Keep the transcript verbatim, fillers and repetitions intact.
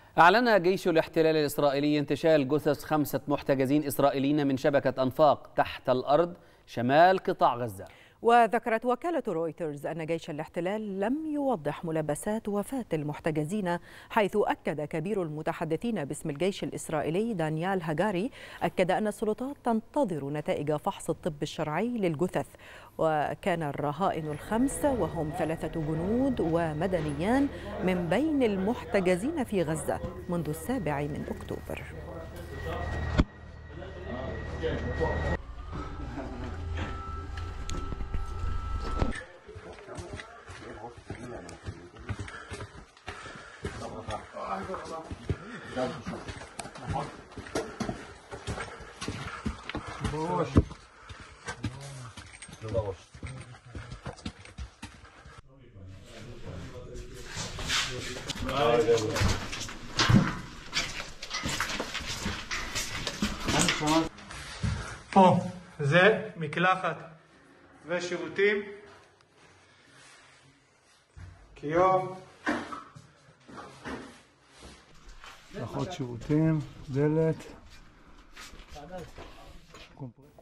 أعلن جيش الاحتلال الإسرائيلي انتشال جثث خمسة محتجزين إسرائيليين من شبكة أنفاق تحت الأرض شمال قطاع غزة. وذكرت وكالة رويترز أن جيش الاحتلال لم يوضح ملابسات وفاة المحتجزين، حيث أكد كبير المتحدثين باسم الجيش الإسرائيلي دانيال هاجاري أكد أن السلطات تنتظر نتائج فحص الطب الشرعي للجثث. وكان الرهائن الخمس وهم ثلاثة جنود ومدنيان من بين المحتجزين في غزة منذ السابع من أكتوبر. פה זה מקלחת ושירותים, קיום, אחות שירותים, דלת.